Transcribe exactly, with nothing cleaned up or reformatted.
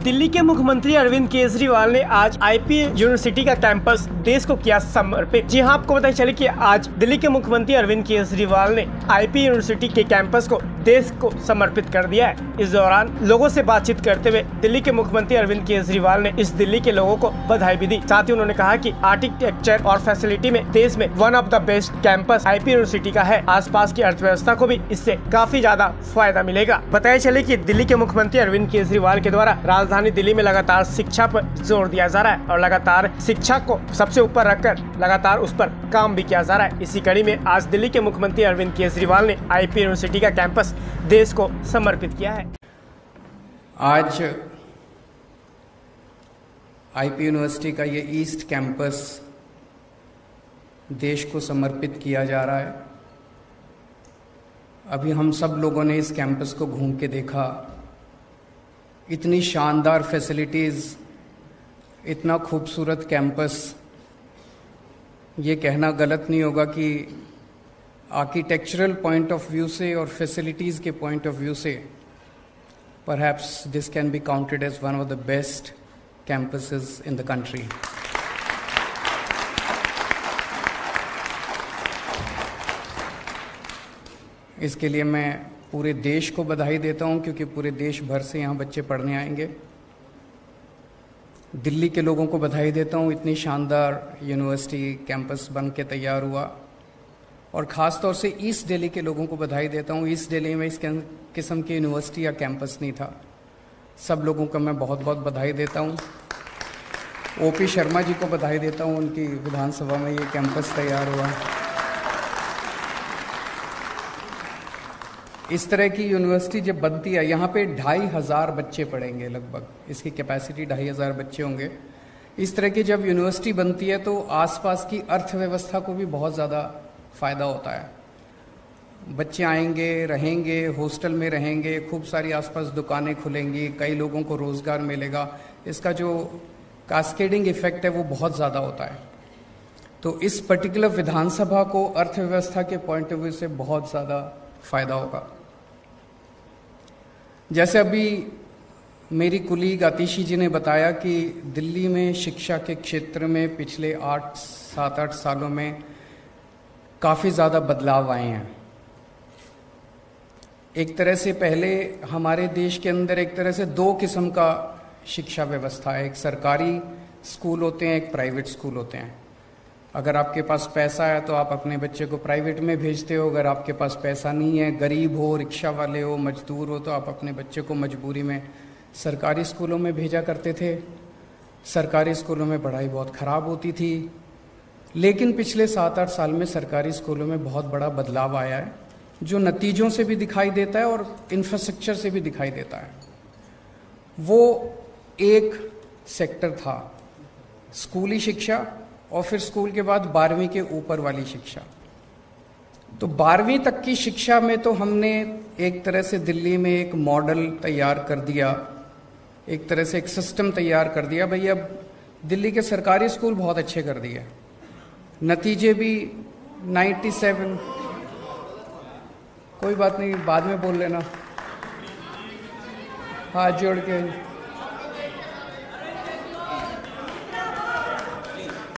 दिल्ली के मुख्यमंत्री अरविंद केजरीवाल ने आज आईपी यूनिवर्सिटी का कैंपस देश को किया समर्पित। जी हां, आपको पता चले कि आज दिल्ली के मुख्यमंत्री अरविंद केजरीवाल ने आईपी यूनिवर्सिटी के कैंपस को देश को समर्पित कर दिया है। इस दौरान लोगों से बातचीत करते हुए दिल्ली के मुख्यमंत्री अरविंद केजरीवाल ने इस दिल्ली के लोगों को बधाई भी दी। साथ ही उन्होंने कहा कि आर्किटेक्चर और फैसिलिटी में देश में one of the best campus IP university का है। आसपास की अर्थव्यवस्था को भी इससे काफी ज्यादा फायदा मिलेगा। बताया चले कि दिल्ली के मुख्यमंत्री अरविंद केजरीवाल के द्वारा राजधानी दिल्ली में लगातार शिक्षा पर जोर दिया जा रहा है और लगातार शिक्षा को सबसे ऊपर रखकर लगातार उस पर काम भी किया जा रहा है। इसी कड़ी में आज दिल्ली के मुख्यमंत्री अरविंद केजरीवाल ने आईपी यूनिवर्सिटी का कैंपस देश को समर्पित किया है। आज आईपी यूनिवर्सिटी का ये ईस्ट कैंपस देश को समर्पित किया जा रहा है। अभी हम सब लोगों ने इस कैंपस को घूम के देखा। इतनी शानदार फैसिलिटीज़, इतना खूबसूरत कैंपस, ये कहना गलत नहीं होगा कि आर्किटेक्चरल पॉइंट ऑफ व्यू से और फैसिलिटीज़ के पॉइंट ऑफ व्यू से perhaps this can be counted as one of the best campuses in the country. इसके लिए मैं पूरे देश को बधाई देता हूं, क्योंकि पूरे देश भर से यहाँ बच्चे पढ़ने आएंगे। दिल्ली के लोगों को बधाई देता हूं, इतनी शानदार यूनिवर्सिटी कैंपस बन के तैयार हुआ। और ख़ास तौर से ईस्ट दिल्ली के लोगों को बधाई देता हूं। ईस्ट दिल्ली में इस किस्म की यूनिवर्सिटी या कैंपस नहीं था। सब लोगों को मैं बहुत बहुत बधाई देता हूँ। ओपी शर्मा जी को बधाई देता हूँ, उनकी विधानसभा में ये कैंपस तैयार हुआ। इस तरह की यूनिवर्सिटी जब बनती है, यहाँ पे ढाई हज़ार बच्चे पढ़ेंगे, लगभग इसकी कैपेसिटी ढाई हज़ार बच्चे होंगे। इस तरह की जब यूनिवर्सिटी बनती है तो आसपास की अर्थव्यवस्था को भी बहुत ज़्यादा फ़ायदा होता है। बच्चे आएंगे, रहेंगे, हॉस्टल में रहेंगे, खूब सारी आसपास दुकानें खुलेंगी, कई लोगों को रोज़गार मिलेगा। इसका जो कास्केडिंग इफेक्ट है वो बहुत ज़्यादा होता है। तो इस पर्टिकुलर विधानसभा को अर्थव्यवस्था के पॉइंट ऑफ व्यू से बहुत ज़्यादा फ़ायदा होगा। जैसे अभी मेरी कुलीग आतिशी जी ने बताया कि दिल्ली में शिक्षा के क्षेत्र में पिछले आठ सात आठ सालों में काफ़ी ज़्यादा बदलाव आए हैं। एक तरह से पहले हमारे देश के अंदर एक तरह से दो किस्म का शिक्षा व्यवस्था है। एक सरकारी स्कूल होते हैं, एक प्राइवेट स्कूल होते हैं। अगर आपके पास पैसा है तो आप अपने बच्चे को प्राइवेट में भेजते हो। अगर आपके पास पैसा नहीं है, गरीब हो, रिक्शा वाले हो, मजदूर हो, तो आप अपने बच्चे को मजबूरी में सरकारी स्कूलों में भेजा करते थे। सरकारी स्कूलों में पढ़ाई बहुत ख़राब होती थी। लेकिन पिछले सात आठ साल में सरकारी स्कूलों में बहुत बड़ा बदलाव आया है, जो नतीजों से भी दिखाई देता है और इंफ्रास्ट्रक्चर से भी दिखाई देता है। वो एक सेक्टर था स्कूली शिक्षा, और फिर स्कूल के बाद बारहवीं के ऊपर वाली शिक्षा। तो बारहवीं तक की शिक्षा में तो हमने एक तरह से दिल्ली में एक मॉडल तैयार कर दिया, एक तरह से एक सिस्टम तैयार कर दिया। भाई अब दिल्ली के सरकारी स्कूल बहुत अच्छे कर दिए, नतीजे भी सत्तानवे। कोई बात नहीं, बाद में बोल लेना, हाथ जोड़ के।